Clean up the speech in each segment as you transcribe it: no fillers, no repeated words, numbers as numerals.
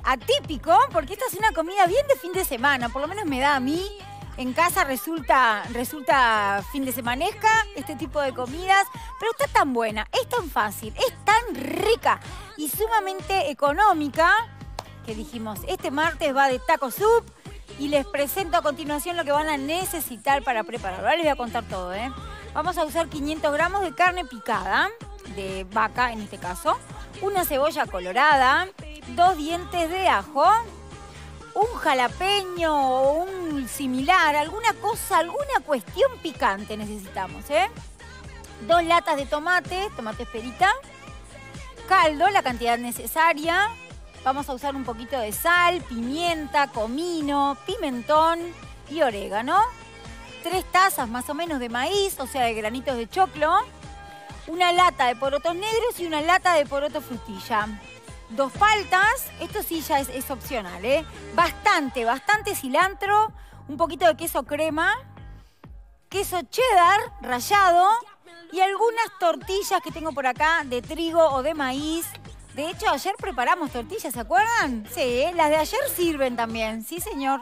atípico, porque esta es una comida bien de fin de semana, por lo menos me da a mí. En casa resulta fin de semanesca este tipo de comidas, pero está tan buena, es tan fácil, es tan rica y sumamente económica que dijimos, este martes va de Taco Soup y les presento a continuación lo que van a necesitar para prepararlo. Ahora les voy a contar todo, ¿eh? Vamos a usar 500 gramos de carne picada, de vaca en este caso, una cebolla colorada, 2 dientes de ajo, un jalapeño o un similar, alguna cosa, alguna cuestión picante necesitamos, ¿eh? 2 latas de tomate perita, caldo, la cantidad necesaria. Vamos a usar un poquito de sal, pimienta, comino, pimentón y orégano. 3 tazas más o menos de maíz, o sea, de granitos de choclo. Una lata de porotos negros y una lata de poroto frutilla. 2 paltas, esto sí ya es opcional, ¿eh? Bastante cilantro, un poquito de queso crema, queso cheddar rallado y algunas tortillas que tengo por acá de trigo o de maíz. De hecho, ayer preparamos tortillas, ¿se acuerdan? Sí, las de ayer sirven también, sí señor.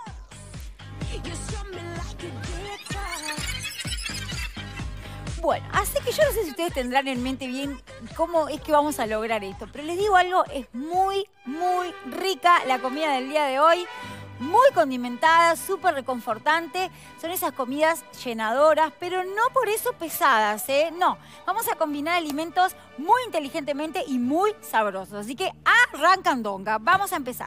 Bueno, así que yo no sé si ustedes tendrán en mente bien cómo es que vamos a lograr esto, pero les digo algo, es muy rica la comida del día de hoy, muy condimentada, súper reconfortante, son esas comidas llenadoras, pero no por eso pesadas, ¿eh? No, vamos a combinar alimentos muy inteligentemente y muy sabrosos, así que arrancandonga, vamos a empezar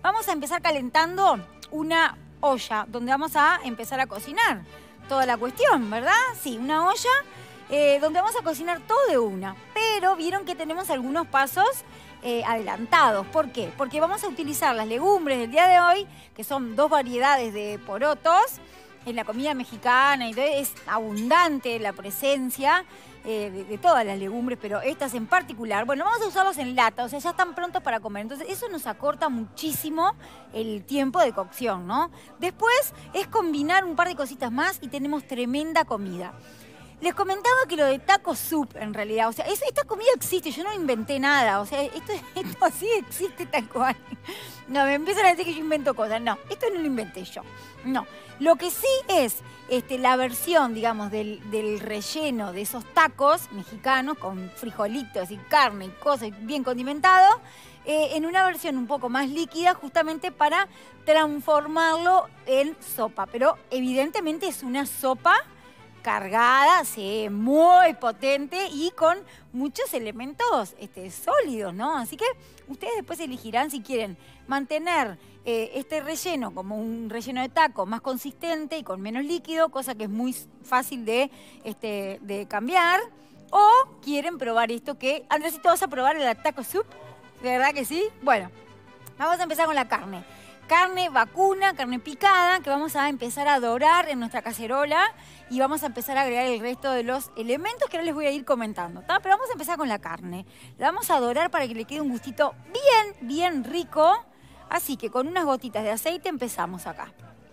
calentando una olla donde vamos a empezar a cocinar toda la cuestión, ¿verdad? Sí, una olla donde vamos a cocinar todo de una. Pero vieron que tenemos algunos pasos adelantados. ¿Por qué? Porque vamos a utilizar las legumbres del día de hoy, que son 2 variedades de porotos. En la comida mexicana y es abundante la presencia de todas las legumbres, pero estas en particular. Bueno, vamos a usarlos en lata, o sea, ya están prontos para comer. Entonces, eso nos acorta muchísimo el tiempo de cocción, ¿no? Después es combinar un par de cositas más y tenemos tremenda comida. Les comentaba que lo de Taco Soup, en realidad, o sea, esta comida existe, yo no inventé nada, o sea, esto sí existe tal cual. No, me empiezan a decir que yo invento cosas, no, esto no lo inventé yo, no. Lo que sí es la versión, digamos, del relleno de esos tacos mexicanos con frijolitos y carne y cosas bien condimentado, en una versión un poco más líquida justamente para transformarlo en sopa, pero evidentemente es una sopa cargada, sí, muy potente y con muchos elementos sólidos, ¿no? Así que ustedes después elegirán si quieren mantener este relleno como un relleno de taco más consistente y con menos líquido, cosa que es muy fácil de cambiar, o quieren probar esto que... Andresito, ¿vas a probar el Taco Soup? ¿De verdad que sí? Bueno, vamos a empezar con la carne. Carne vacuna, carne picada, que vamos a empezar a dorar en nuestra cacerola y vamos a empezar a agregar el resto de los elementos que ahora les voy a ir comentando, ¿tá? Pero vamos a empezar con la carne. La vamos a dorar para que le quede un gustito bien rico. Así que con unas gotitas de aceite empezamos acá.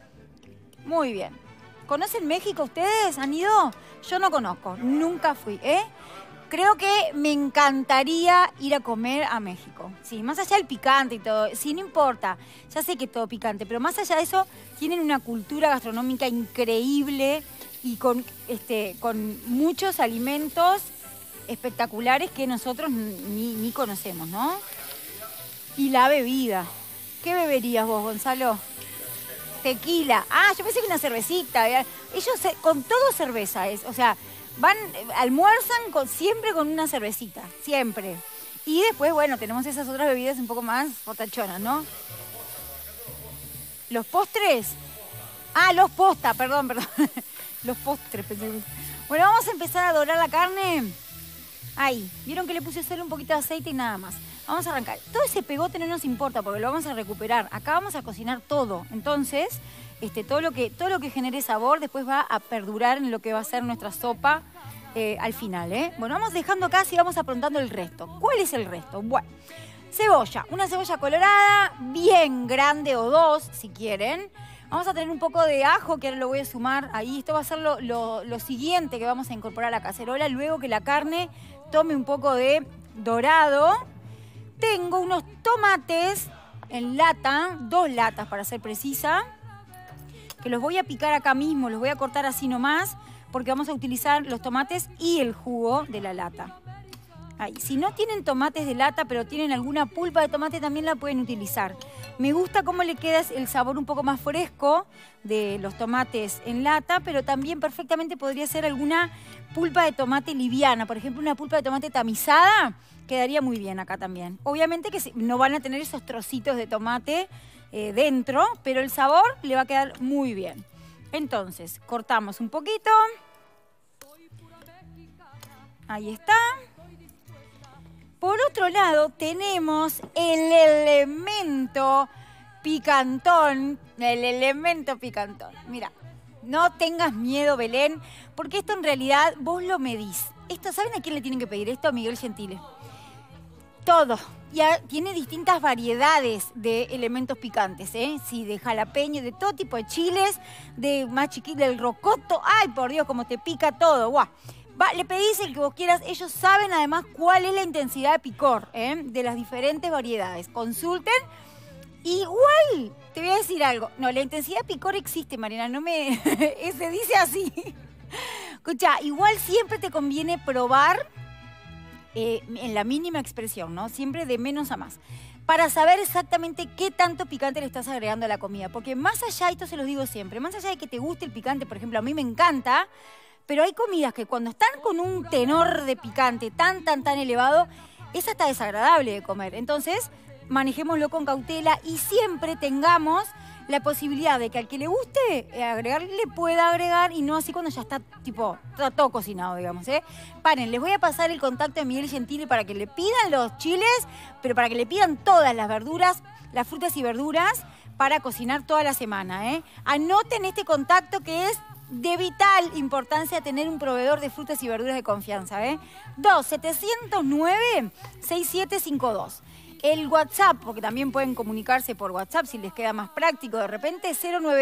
Muy bien. ¿Conocen México ustedes? ¿Han ido? Yo no conozco, nunca fui, ¿eh? Creo que me encantaría ir a comer a México. Sí, más allá del picante y todo. Sí, no importa. Ya sé que es todo picante, pero más allá de eso, tienen una cultura gastronómica increíble y con muchos alimentos espectaculares que nosotros ni conocemos, ¿no? Y la bebida. ¿Qué beberías vos, Gonzalo? Tequila. Ah, yo pensé que una cervecita. Ellos con todo cerveza es, o sea... almuerzan siempre con una cervecita, siempre. Y después, bueno, tenemos esas otras bebidas un poco más fortachonas, ¿no? ¿Los postres? Ah, los postas, perdón. Los postres, pensé. Bueno, vamos a empezar a dorar la carne. Ahí, vieron que le puse solo un poquito de aceite y nada más. Vamos a arrancar. Todo ese pegote no nos importa porque lo vamos a recuperar. Acá vamos a cocinar todo. Entonces... todo lo que genere sabor después va a perdurar en lo que va a ser nuestra sopa al final, ¿eh? Bueno, vamos dejando acá y vamos aprontando el resto. ¿Cuál es el resto? Bueno, cebolla. Una cebolla colorada, bien grande o 2, si quieren. Vamos a tener un poco de ajo, que ahora lo voy a sumar ahí. Esto va a ser lo siguiente que vamos a incorporar a la cacerola, luego que la carne tome un poco de dorado. Tengo unos tomates en lata, 2 latas para ser precisa, que los voy a picar acá mismo, los voy a cortar así nomás, porque vamos a utilizar los tomates y el jugo de la lata. Ahí. Si no tienen tomates de lata, pero tienen alguna pulpa de tomate, también la pueden utilizar. Me gusta cómo le queda el sabor un poco más fresco de los tomates en lata, pero también perfectamente podría ser alguna pulpa de tomate liviana. Por ejemplo, una pulpa de tomate tamizada quedaría muy bien acá también. Obviamente que no van a tener esos trocitos de tomate dentro, pero el sabor le va a quedar muy bien. Entonces, cortamos un poquito. Ahí está. Por otro lado, tenemos el elemento picantón. El elemento picantón. Mira, no tengas miedo, Belén, porque esto en realidad vos lo medís. Esto, ¿saben a quién le tienen que pedir esto? A Miguel Gentile. Todo. Ya tiene distintas variedades de elementos picantes, ¿eh? Sí, de jalapeño, de todo tipo de chiles, de más chiquito, del rocoto. ¡Ay, por Dios, cómo te pica todo! ¡Guau! Le pedís el que vos quieras. Ellos saben además cuál es la intensidad de picor, de las diferentes variedades. Consulten. Igual, te voy a decir algo. No, la intensidad de picor existe, Mariana. No me... se dice así. Escucha, igual siempre te conviene probar en la mínima expresión, ¿no? Siempre de menos a más. Para saber exactamente qué tanto picante le estás agregando a la comida. Porque más allá, esto se los digo siempre, más allá de que te guste el picante, por ejemplo, a mí me encanta... Pero hay comidas que cuando están con un tenor de picante tan elevado, es hasta desagradable de comer. Entonces, manejémoslo con cautela y siempre tengamos la posibilidad de que al que le guste agregar, le pueda agregar y no así cuando ya está, tipo, está todo cocinado, digamos, ¿eh? Paren, les voy a pasar el contacto de Miguel Gentile para que le pidan los chiles, pero para que le pidan todas las verduras, las frutas y verduras para cocinar toda la semana, ¿eh? Anoten este contacto que es de vital importancia tener un proveedor de frutas y verduras de confianza, ¿eh? 2-709-6752. El WhatsApp, porque también pueden comunicarse por WhatsApp si les queda más práctico de repente,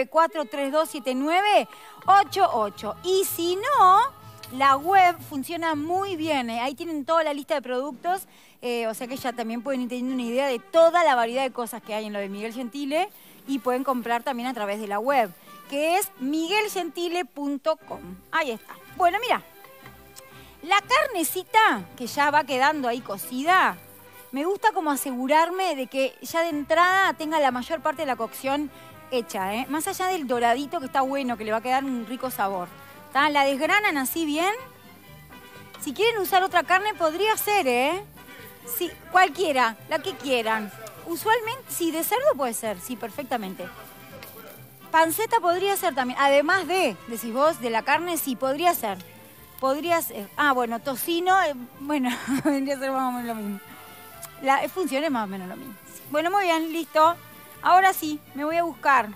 094-3279-88. Y si no, la web funciona muy bien, ¿eh? Ahí tienen toda la lista de productos, o sea que ya también pueden ir teniendo una idea de toda la variedad de cosas que hay en lo de Miguel Gentile y pueden comprar también a través de la web, que es miguelgentile.com. Ahí está. Bueno, mira, la carnecita que ya va quedando ahí cocida, me gusta como asegurarme de que ya de entrada tenga la mayor parte de la cocción hecha, ¿eh? Más allá del doradito que está bueno, que le va a quedar un rico sabor. ¿Tá? La desgranan así bien. Si quieren usar otra carne, podría ser, ¿eh? Sí, cualquiera, la que quieran. Usualmente, sí, de cerdo puede ser, sí, perfectamente. Panceta podría ser también, además de, decís vos, de la carne, sí, podría ser. Podría ser. Ah, bueno, tocino, bueno, vendría a ser más o menos lo mismo. La función es más o menos lo mismo. Bueno, muy bien, listo. Ahora sí, me voy a buscar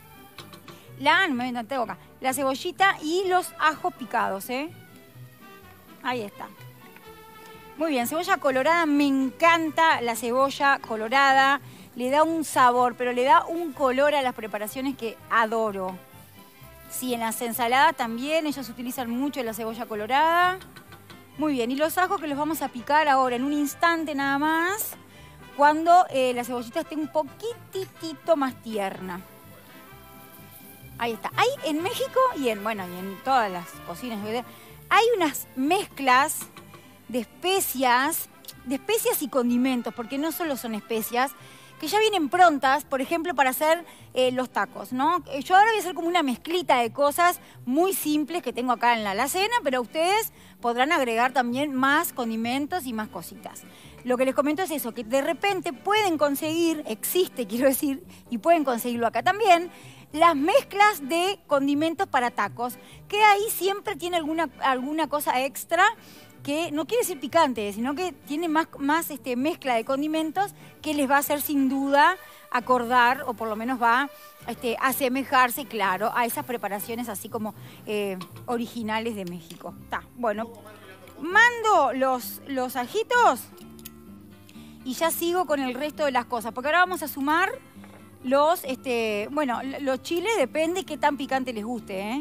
la cebollita y los ajos picados, ¿eh? Ahí está. Muy bien, cebolla colorada, me encanta la cebolla colorada. Le da un sabor, pero le da un color a las preparaciones que adoro. Sí, en las ensaladas también, ellos utilizan mucho la cebolla colorada. Muy bien, y los ajos que los vamos a picar ahora en un instante nada más, cuando la cebollita esté un poquitito más tierna. Ahí está. Hay en México y en todas las cocinas, hay unas mezclas de especias y condimentos, porque no solo son especias, que ya vienen prontas, por ejemplo, para hacer los tacos, ¿no? Yo ahora voy a hacer como una mezclita de cosas muy simples que tengo acá en la alacena, pero ustedes podrán agregar también más condimentos y más cositas. Lo que les comento es eso, que de repente pueden conseguir, existe, quiero decir, y pueden conseguirlo acá también, las mezclas de condimentos para tacos, que ahí siempre tiene alguna cosa extra que no quiere decir picante, sino que tiene más mezcla de condimentos que les va a hacer sin duda acordar, o por lo menos va a asemejarse, claro, a esas preparaciones así como originales de México. Está, bueno, mando los ajitos y ya sigo con el resto de las cosas, porque ahora vamos a sumar los chiles, depende qué tan picante les guste, ¿eh?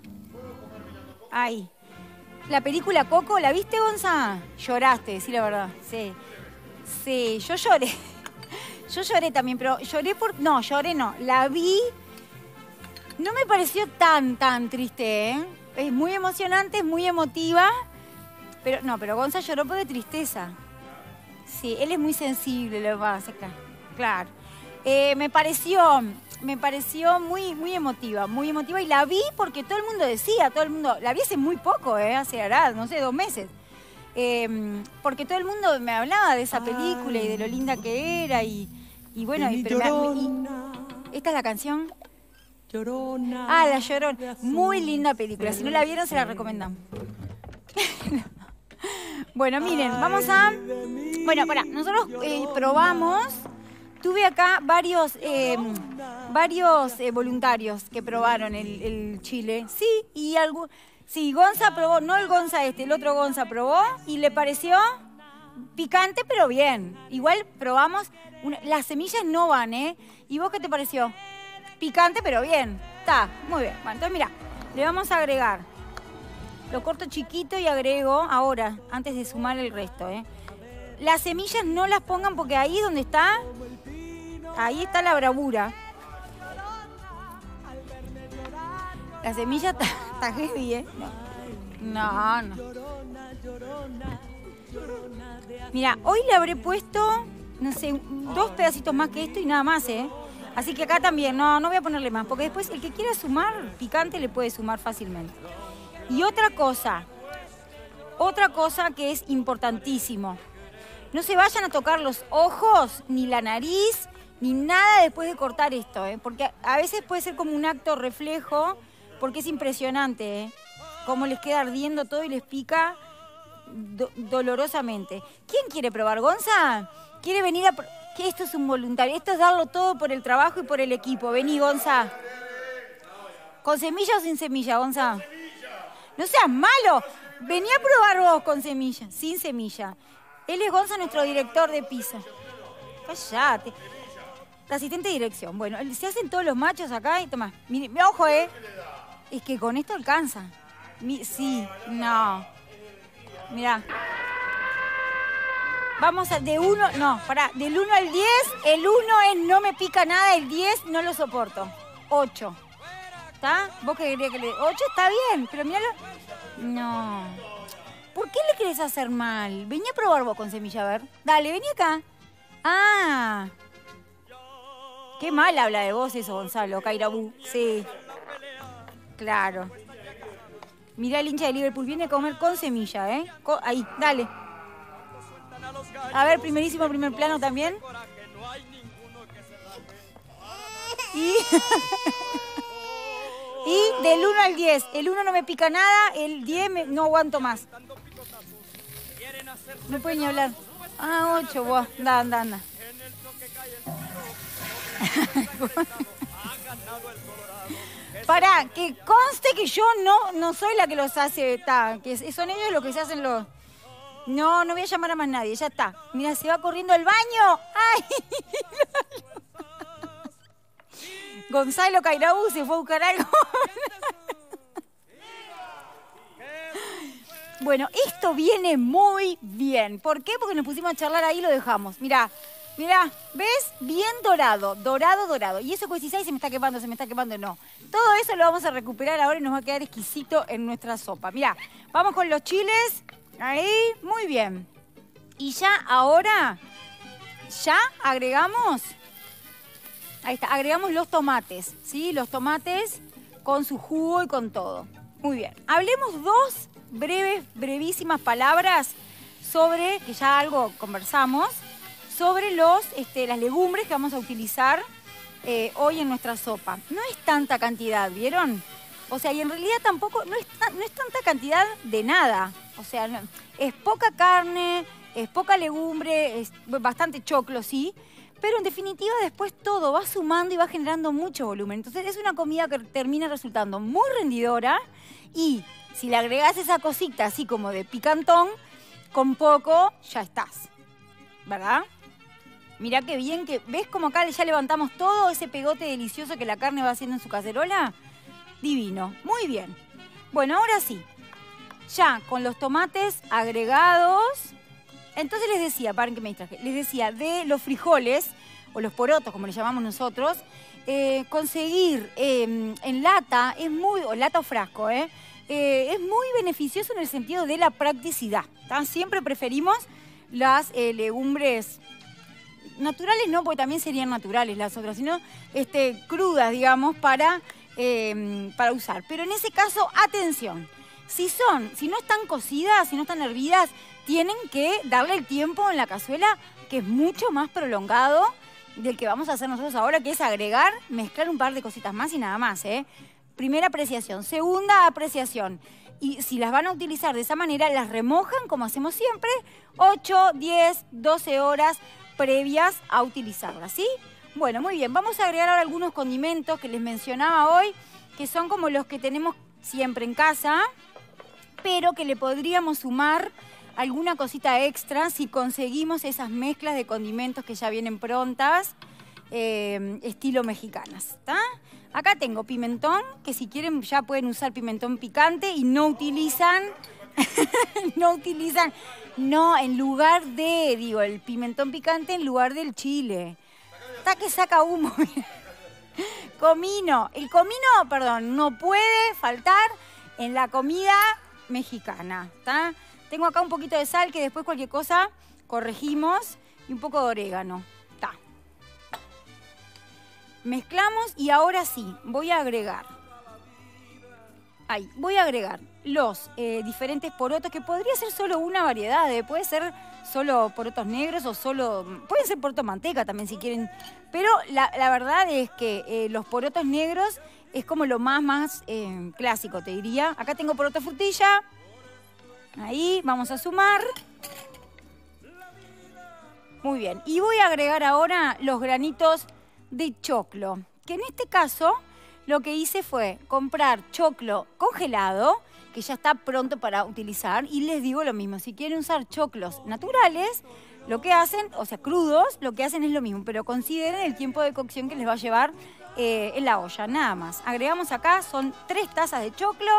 Ahí. La película Coco, ¿la viste, Gonza? Lloraste, sí, la verdad. Sí, yo lloré. Yo lloré también, pero lloré no, lloré no. La vi, no me pareció tan triste, ¿eh? Es muy emocionante, es muy emotiva. Pero Gonza lloró por de tristeza. Sí, él es muy sensible, lo que pasa, claro. Me pareció muy emotiva, y la vi porque todo el mundo decía, la vi hace muy poco, hace, no sé, 2 meses. Porque todo el mundo me hablaba de esa película y de lo linda que era y bueno, ¿esta es la canción? Llorona. Ah, La Llorona. Muy linda película. Si no la vieron, se la recomendamos. Bueno, miren, vamos a... Bueno, pará, nosotros probamos... Tuve acá varios voluntarios que probaron el chile. Sí, y sí, Gonza probó, no el Gonza el otro Gonza probó y le pareció picante, pero bien. Igual probamos, las semillas no van, ¿eh? ¿Y vos qué te pareció? Picante, pero bien. Está, muy bien. Bueno, entonces mira, le vamos a agregar. Lo corto chiquito y agrego ahora, antes de sumar el resto, ¿eh? Las semillas no las pongan porque ahí donde está, ahí está la bravura. La semilla está heavy, ¿eh? No. Mira, hoy le habré puesto, no sé, 2 pedacitos más que esto y nada más, ¿eh? Así que acá también, no voy a ponerle más, porque después el que quiera sumar picante le puede sumar fácilmente. Y otra cosa que es importantísimo. No se vayan a tocar los ojos, ni la nariz, ni nada después de cortar esto, ¿eh? Porque a veces puede ser como un acto reflejo, porque es impresionante, ¿eh? Cómo les queda ardiendo todo y les pica dolorosamente. ¿Quién quiere probar? ¿Gonza? ¿Quiere venir a...? Que esto es un voluntario, esto es darlo todo por el trabajo y por el equipo. Vení, Gonza. ¿Con semilla o sin semilla, Gonza? No seas malo. Vení a probar vos con semilla, sin semilla. Él es Gonza, nuestro director de piso. Cállate. La asistente de dirección. Bueno, se hacen todos los machos acá y tomá. Mire, ojo, Es que con esto alcanza. Sí, no. Mirá. Vamos a, del 1 al 10, el 1 es no me pica nada, el 10 no lo soporto. 8. ¿Está? ¿Vos qué querías que le... 8 está bien, pero míralo. No. ¿Por qué le querés hacer mal? Vení a probar vos con semilla, a ver. Dale, vení acá. Ah. Qué mal habla de vos eso, Gonzalo, Cairabú. Sí. Claro. Mirá el hincha de Liverpool, viene a comer con semilla, ¿eh? Ahí, dale. A ver, primer plano también. Y del 1 al 10. El 1 no me pica nada, el 10 no aguanto más. No puede ni hablar. 8, vos. Anda. Pará, que conste que yo no soy la que los hace, que son ellos los que se hacen los... No voy a llamar a más nadie, ya está. Mira, se va corriendo al baño. ¡Ay! Gonzalo Cairabú se fue a buscar algo. Bueno, esto viene muy bien. ¿Por qué? Porque nos pusimos a charlar ahí y lo dejamos. Mirá, ¿ves? Bien dorado. Y eso que decís, ay, se me está quemando, no. Todo eso lo vamos a recuperar ahora y nos va a quedar exquisito en nuestra sopa. Mirá, vamos con los chiles. Ahí, muy bien. Y ya ahora, agregamos, ahí está, agregamos los tomates, ¿sí? Los tomates con su jugo y con todo. Muy bien. Hablemos 2 brevísimas palabras sobre, que ya algo conversamos, sobre las legumbres que vamos a utilizar hoy en nuestra sopa. No es tanta cantidad, ¿vieron? O sea, y en realidad tampoco, no es tanta cantidad de nada. O sea, es poca carne, es poca legumbre, es bastante choclo, sí. Pero en definitiva después todo va sumando y va generando mucho volumen. Entonces es una comida que termina resultando muy rendidora. Y si le agregás esa cosita así como de picantón, con poco ya estás. ¿Verdad? Mirá qué bien que... ¿Ves cómo acá ya levantamos todo ese pegote delicioso que la carne va haciendo en su cacerola? Divino. Muy bien. Bueno, ahora sí. Ya con los tomates agregados. Entonces les decía, paren que me distraje, les decía de los frijoles. o los porotos, como le llamamos nosotros, conseguir en lata, o lata o frasco, es muy beneficioso en el sentido de la practicidad. Siempre preferimos las legumbres naturales, no, porque también serían naturales las otras, sino crudas, digamos, para usar. Pero en ese caso, atención, si no están cocidas, si no están hervidas, tienen que darle el tiempo en la cazuela, que es mucho más prolongado del que vamos a hacer nosotros ahora, que es agregar, mezclar un par de cositas más y nada más, ¿eh? Primera apreciación. Segunda apreciación. Y si las van a utilizar de esa manera, las remojan, como hacemos siempre, 8, 10, 12 horas previas a utilizarlas, ¿sí? Bueno, muy bien. Vamos a agregar ahora algunos condimentos que les mencionaba hoy, que son como los que tenemos siempre en casa, pero que le podríamos sumar alguna cosita extra si conseguimos esas mezclas de condimentos que ya vienen prontas, estilo mexicanas, ¿está? Acá tengo pimentón, que si quieren ya pueden usar pimentón picante y no utilizan, en lugar de, digo, el pimentón picante en lugar del chile. Está que saca humo. Comino. El comino, perdón, no puede faltar en la comida mexicana, ¿está? Tengo acá un poquito de sal que después cualquier cosa corregimos y un poco de orégano. Está. Mezclamos y ahora sí, voy a agregar los diferentes porotos, que podría ser solo una variedad, puede ser solo porotos negros o pueden ser porotos manteca también si quieren, pero la verdad es que los porotos negros es como lo más clásico, te diría. Acá tengo poroto frutilla, ahí vamos a sumar. Muy bien, y voy a agregar ahora los granitos de choclo, que en este caso lo que hice fue comprar choclo congelado, que ya está pronto para utilizar, y les digo lo mismo, si quieren usar choclos naturales, lo que hacen, o sea, crudos, lo que hacen es lo mismo, pero consideren el tiempo de cocción que les va a llevar en la olla, nada más. Agregamos acá, son 3 tazas de choclo,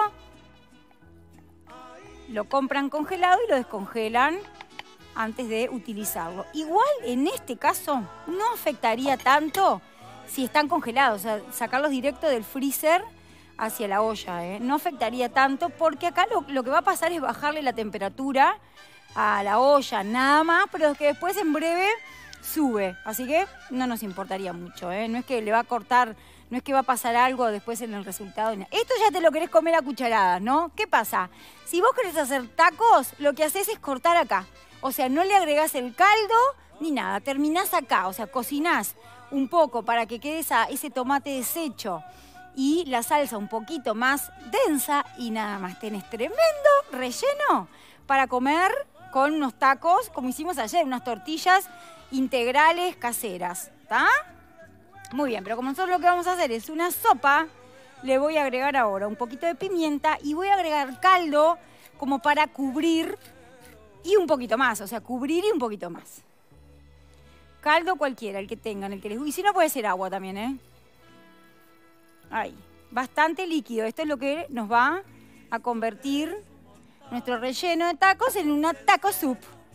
lo compran congelado y lo descongelan antes de utilizarlo. Igual en este caso no afectaría tanto si están congelados, o sea, sacarlos directo del freezer hacia la olla, no afectaría tanto, porque acá lo que va a pasar es bajarle la temperatura a la olla, nada más, pero que después en breve sube, así que no nos importaría mucho, no es que le va a cortar, no es que va a pasar algo después en el resultado. Esto ya te lo querés comer a cucharadas, ¿no? ¿Qué pasa? Si vos querés hacer tacos, lo que haces es cortar acá, o sea, no le agregás el caldo ni nada, terminás acá, o sea, cocinás un poco para que quede ese tomate deshecho y la salsa un poquito más densa y nada más. Tenés tremendo relleno para comer con unos tacos, como hicimos ayer, unas tortillas integrales caseras, ¿está? Muy bien, pero como nosotros lo que vamos a hacer es una sopa, le voy a agregar ahora un poquito de pimienta y voy a agregar caldo como para cubrir y un poquito más, o sea, cubrir y un poquito más. Caldo cualquiera, el que tengan, el que les guste. Y si no, puede ser agua también, ¿eh? Ahí, bastante líquido. Esto es lo que nos va a convertir nuestro relleno de tacos en una taco soup.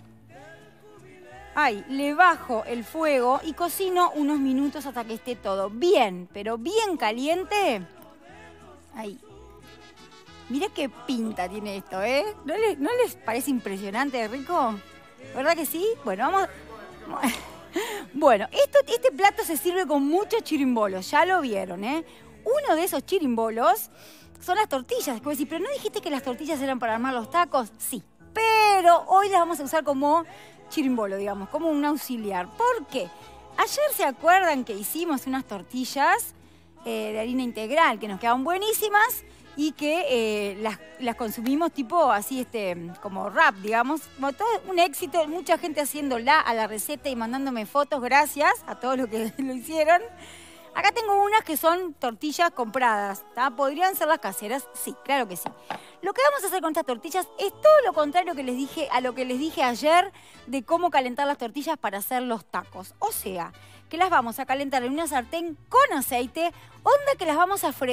Ahí, le bajo el fuego y cocino unos minutos hasta que esté todo bien, pero bien caliente. Ahí. Mira qué pinta tiene esto, ¿eh? ¿No les parece impresionante de rico? ¿Verdad que sí? Bueno, vamos... Bueno, este plato se sirve con muchos chirimbolos, ya lo vieron, ¿eh? Uno de esos chirimbolos son las tortillas. Que decir, ¿pero no dijiste que las tortillas eran para armar los tacos? Sí, pero hoy las vamos a usar como chirimbolo, digamos, como un auxiliar. ¿Por qué? Ayer se acuerdan que hicimos unas tortillas de harina integral que nos quedaban buenísimas y que las consumimos tipo así, como rap, digamos. Bueno, todo un éxito, mucha gente haciéndola a la receta y mandándome fotos, gracias a todos los que lo hicieron. Acá tengo unas que son tortillas compradas, ¿tá? ¿Podrían ser las caseras? Sí, claro que sí. Lo que vamos a hacer con estas tortillas es todo lo contrario a lo que les dije ayer de cómo calentar las tortillas para hacer los tacos. O sea, que las vamos a calentar en una sartén con aceite, onda que las vamos a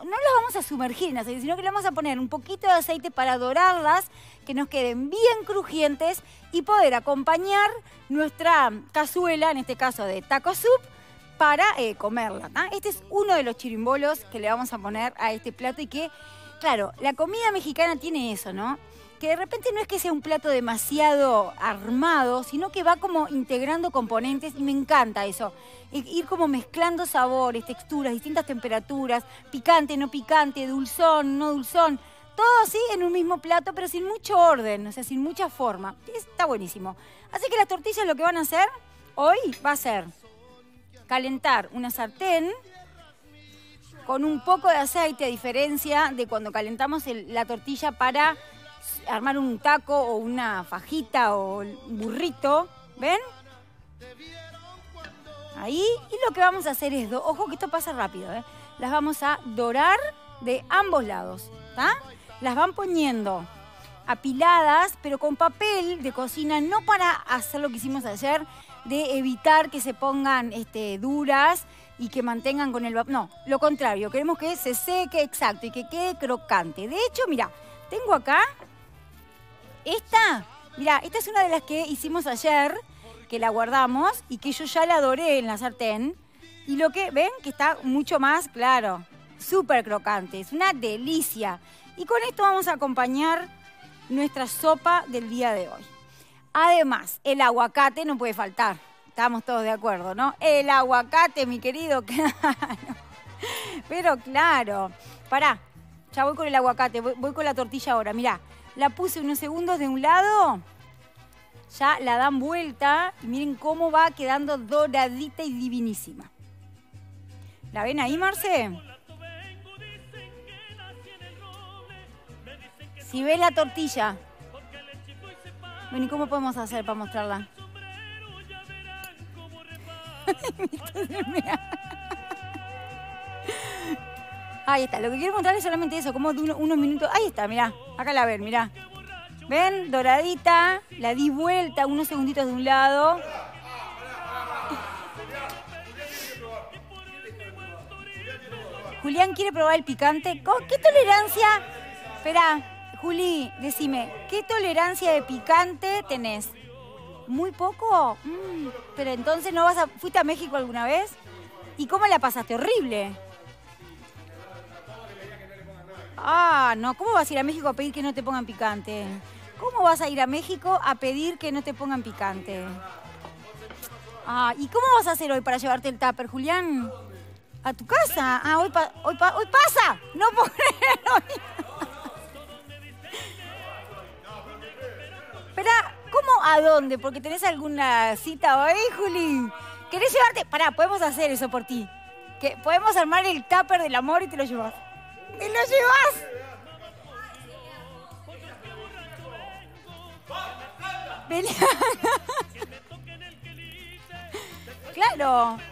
no las vamos a sumergir en aceite, sino que le vamos a poner un poquito de aceite para dorarlas, que nos queden bien crujientes y poder acompañar nuestra cazuela, en este caso de taco soup, para comerla, ¿tá? Este es uno de los chirimbolos que le vamos a poner a este plato y que, claro, la comida mexicana tiene eso, ¿no? Que de repente no es que sea un plato demasiado armado, sino que va como integrando componentes y me encanta eso. Ir como mezclando sabores, texturas, distintas temperaturas, picante, no picante, dulzón, no dulzón. Todo así en un mismo plato, pero sin mucho orden, o sea, sin mucha forma. Está buenísimo. Así que las tortillas lo que van a hacer hoy va a ser calentar una sartén con un poco de aceite, a diferencia de cuando calentamos la tortilla para armar un taco o una fajita o un burrito, ¿ven? Ahí, y lo que vamos a hacer es, ojo que esto pasa rápido, ¿eh? Las vamos a dorar de ambos lados, ¿está? Las van poniendo apiladas, pero con papel de cocina, no para hacer lo que hicimos ayer, de evitar que se pongan duras y que mantengan con el vapor. No, lo contrario, queremos que se seque exacto y que quede crocante. De hecho, mira, tengo acá esta es una de las que hicimos ayer, que la guardamos y que yo ya la doré en la sartén. Y lo que ven que está mucho más, claro, súper crocante, es una delicia. Y con esto vamos a acompañar nuestra sopa del día de hoy. Además, el aguacate no puede faltar. Estamos todos de acuerdo, ¿no? El aguacate, mi querido, claro. Pero claro, pará, ya voy con el aguacate, voy con la tortilla ahora. Mirá, la puse unos segundos de un lado, ya la dan vuelta y miren cómo va quedando doradita y divinísima. ¿La ven ahí, Marce? Si ves la tortilla. Bueno, ¿y cómo podemos hacer para mostrarla? Ahí está, lo que quiero mostrar es solamente eso, como de unos minutos. Ahí está, mirá, acá la ven, mirá. ¿Ven? Doradita, la di vuelta unos segunditos de un lado. Julián quiere probar el picante. ¿Qué tolerancia? Espera. Juli, decime, ¿qué tolerancia de picante tenés? ¿Muy poco? Pero entonces ¿fuiste a México alguna vez? ¿Y cómo la pasaste? Horrible. Ah, no, ¿cómo vas a ir a México a pedir que no te pongan picante? ¿Cómo vas a ir a México a pedir que no te pongan picante? Ah, ¿y cómo vas a hacer hoy para llevarte el tupper, Julián? ¿A tu casa? Ah, hoy pasa. No puedo creer hoy. Espera, ¿cómo a dónde? ¿Porque tenés alguna cita hoy, Juli? ¿Querés llevarte? Pará, podemos hacer eso por ti. Podemos armar el tupper del amor y te lo llevas. ¡Te lo llevas! Vení. Claro.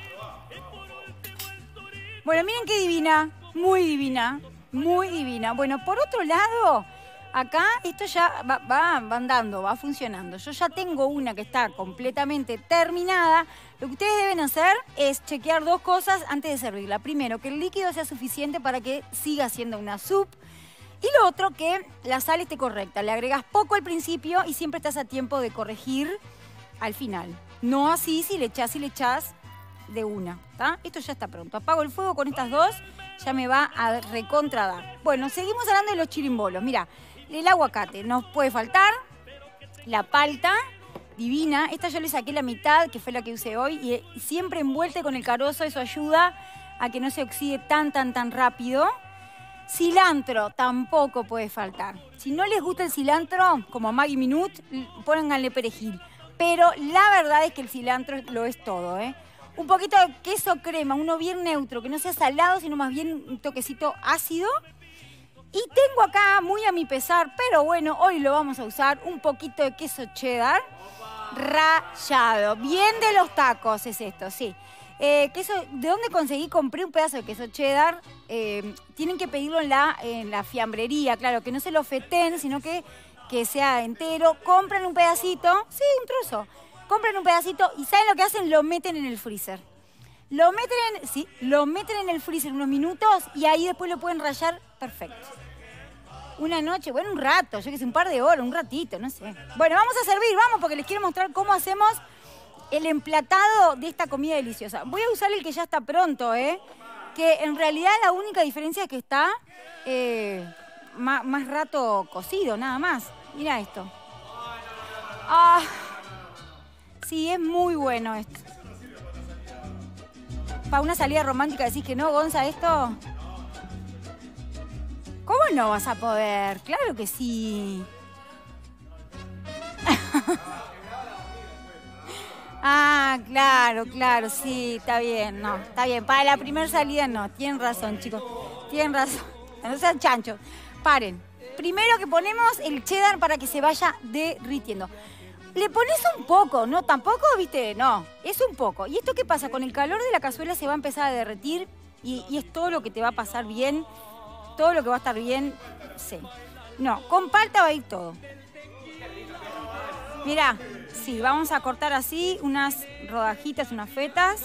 Bueno, miren qué divina. Muy divina. Muy divina. Bueno, por otro lado, acá esto ya va andando, va funcionando. Yo ya tengo una que está completamente terminada. Lo que ustedes deben hacer es chequear dos cosas antes de servirla. Primero, que el líquido sea suficiente para que siga siendo una soup. Y lo otro, que la sal esté correcta. Le agregas poco al principio y siempre estás a tiempo de corregir al final. No así si le echás de una, ¿tá? Esto ya está pronto. Apago el fuego con estas dos, ya me va a recontradar. Bueno, seguimos hablando de los chirimbolos. Mira, el aguacate nos puede faltar, la palta, divina. Esta yo le saqué la mitad, que fue la que usé hoy, y siempre envuelta con el carozo, eso ayuda a que no se oxide tan rápido. Cilantro tampoco puede faltar. Si no les gusta el cilantro, como a Maggi Minut, pónganle perejil. Pero la verdad es que el cilantro lo es todo, ¿eh? Un poquito de queso crema, uno bien neutro, que no sea salado, sino más bien un toquecito ácido. Y tengo acá, muy a mi pesar, pero bueno, hoy lo vamos a usar, un poquito de queso cheddar rallado. Bien de los tacos es esto, sí. Queso, ¿de dónde conseguí? Compré un pedazo de queso cheddar. Tienen que pedirlo en la fiambrería, claro, que no se lo feten, sino que sea entero. Compran un pedacito, sí, un trozo. Compran un pedacito y ¿saben lo que hacen? Lo meten en el freezer. lo meten en el freezer unos minutos y ahí después lo pueden rallar perfecto. Una noche, bueno, un rato, yo que sé, un par de horas, un ratito, no sé. Bueno, vamos a servir, vamos, porque les quiero mostrar cómo hacemos el emplatado de esta comida deliciosa. Voy a usar el que ya está pronto, que en realidad la única diferencia es que está más rato cocido, nada más. Mira esto. Ah, sí, es muy bueno esto. Para una salida romántica decís que no, Gonza, esto... ¿Cómo no vas a poder? Claro que sí. Ah, claro, sí, está bien, no, está bien. Para la primera salida no, tienen razón, chicos, tienen razón. No sean chanchos. Paren. Primero que ponemos el cheddar para que se vaya derritiendo. Le pones un poco, ¿no? Tampoco, viste, no, es un poco. ¿Y esto qué pasa? Con el calor de la cazuela se va a empezar a derretir y es todo lo que te va a pasar bien. Todo lo que va a estar bien, sí. No, con palta va a ir todo. Mirá, sí, vamos a cortar así unas rodajitas, unas fetas.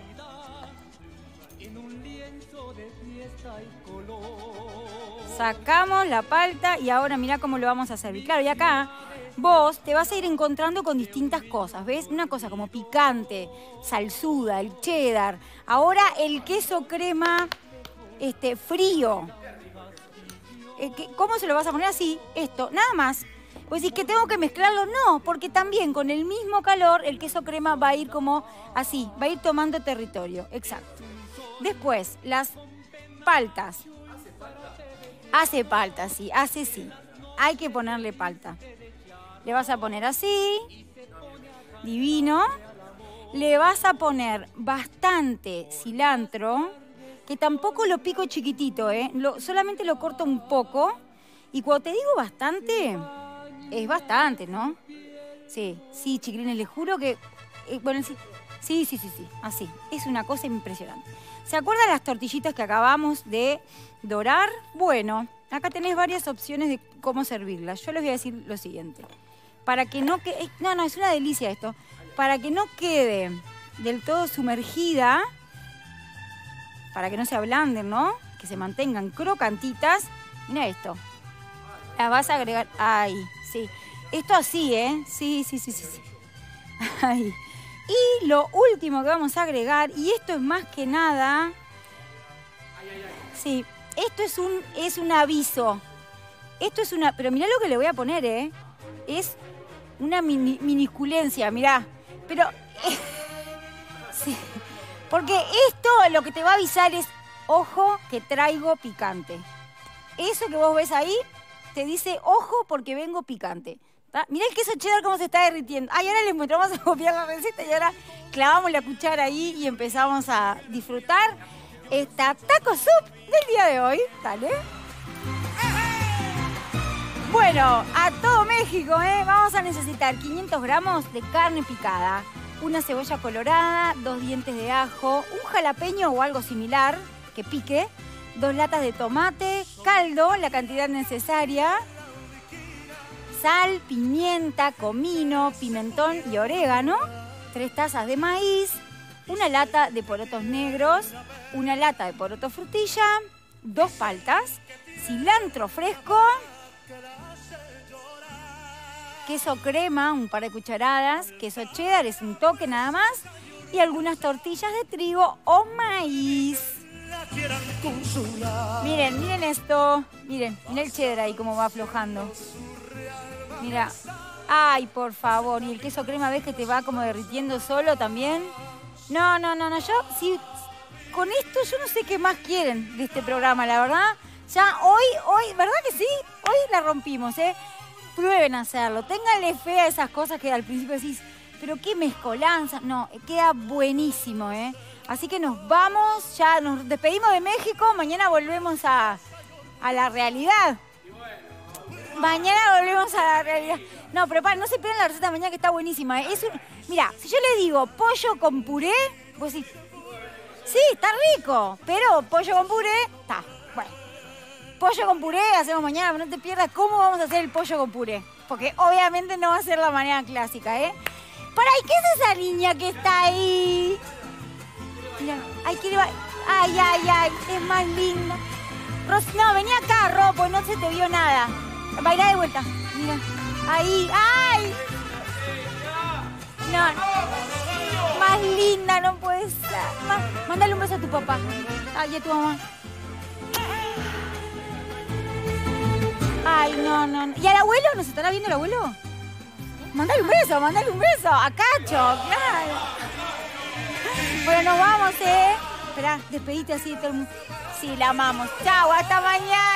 Sacamos la palta y ahora mirá cómo lo vamos a servir. Claro, y acá vos te vas a ir encontrando con distintas cosas, ¿ves? Una cosa como picante, salsuda, el cheddar. Ahora el queso crema frío. ¿Cómo se lo vas a poner así? Esto, nada más. Pues decís que tengo que mezclarlo, no, porque también con el mismo calor el queso crema va a ir como así, va a ir tomando territorio, exacto. Después, las paltas. Hace palta, sí, hace sí. Hay que ponerle palta. Le vas a poner así, divino. Le vas a poner bastante cilantro, que tampoco lo pico chiquitito, solamente lo corto un poco. Y cuando te digo bastante, es bastante, ¿no? Sí, chiquilines, les juro que... bueno, sí, así. Es una cosa impresionante. ¿Se acuerdan las tortillitas que acabamos de dorar? Bueno, acá tenés varias opciones de cómo servirlas. Yo les voy a decir lo siguiente. Para que no quede... No, es una delicia esto. Para que no quede del todo sumergida... Para que no se ablanden, ¿no? Que se mantengan crocantitas. Mira esto. Las vas a agregar... Ahí, sí. Esto así, Sí. Ahí. Y lo último que vamos a agregar, y esto es más que nada... Sí, esto es un aviso. Esto es una... Pero mirá lo que le voy a poner, Es una minusculencia, mirá. Pero... sí. Porque esto lo que te va a avisar es, ojo, que traigo picante. Eso que vos ves ahí te dice, ojo, porque vengo picante. ¿Tá? Mirá el queso cheddar cómo se está derritiendo. Ay, ahora les mostramos a copiar la receta y ahora clavamos la cuchara ahí y empezamos a disfrutar esta taco soup del día de hoy. Dale. Bueno, a todo México, vamos a necesitar 500 gramos de carne picada. Una cebolla colorada, 2 dientes de ajo, un jalapeño o algo similar que pique, 2 latas de tomate, caldo, la cantidad necesaria, sal, pimienta, comino, pimentón y orégano, 3 tazas de maíz, una lata de porotos negros, una lata de poroto frutilla, 2 paltas, cilantro fresco, queso crema, un par de cucharadas, queso cheddar, es un toque nada más, y algunas tortillas de trigo o maíz. Miren esto. Miren el cheddar ahí cómo va aflojando. Mira. Ay, por favor. Y el queso crema, ¿ves que te va como derritiendo solo también? No. Yo, sí, con esto yo no sé qué más quieren de este programa, la verdad. Ya hoy, ¿verdad que sí? Hoy la rompimos, Prueben a hacerlo. Ténganle fe a esas cosas que al principio decís, pero qué mezcolanza. No, queda buenísimo, Así que nos vamos, ya nos despedimos de México. Mañana volvemos a la realidad. Mañana volvemos a la realidad. No, pero no se pierdan la receta de mañana que está buenísima. Mirá, si yo le digo pollo con puré, vos decís, sí, está rico, pero pollo con puré, está, bueno. Pollo con puré hacemos mañana, pero no te pierdas cómo vamos a hacer el pollo con puré. Porque obviamente no va a ser la manera clásica, ¿Para ahí qué es esa niña que está ahí? Mira, ay, quiere ay, ay, ay, es más linda. No, vení acá, Ro, pues no se te vio nada. Baila de vuelta. Mira, ahí, ay. No, más linda no puede ser. Mándale un beso a tu papá. Ay, a tu mamá. Ay, no, no, no. ¿Y al abuelo? ¿Nos estará viendo el abuelo? Mándale un beso, a Cacho, claro. Bueno, nos vamos, Esperá, despedite así de todo el mundo. Sí, la amamos. Chau, hasta mañana.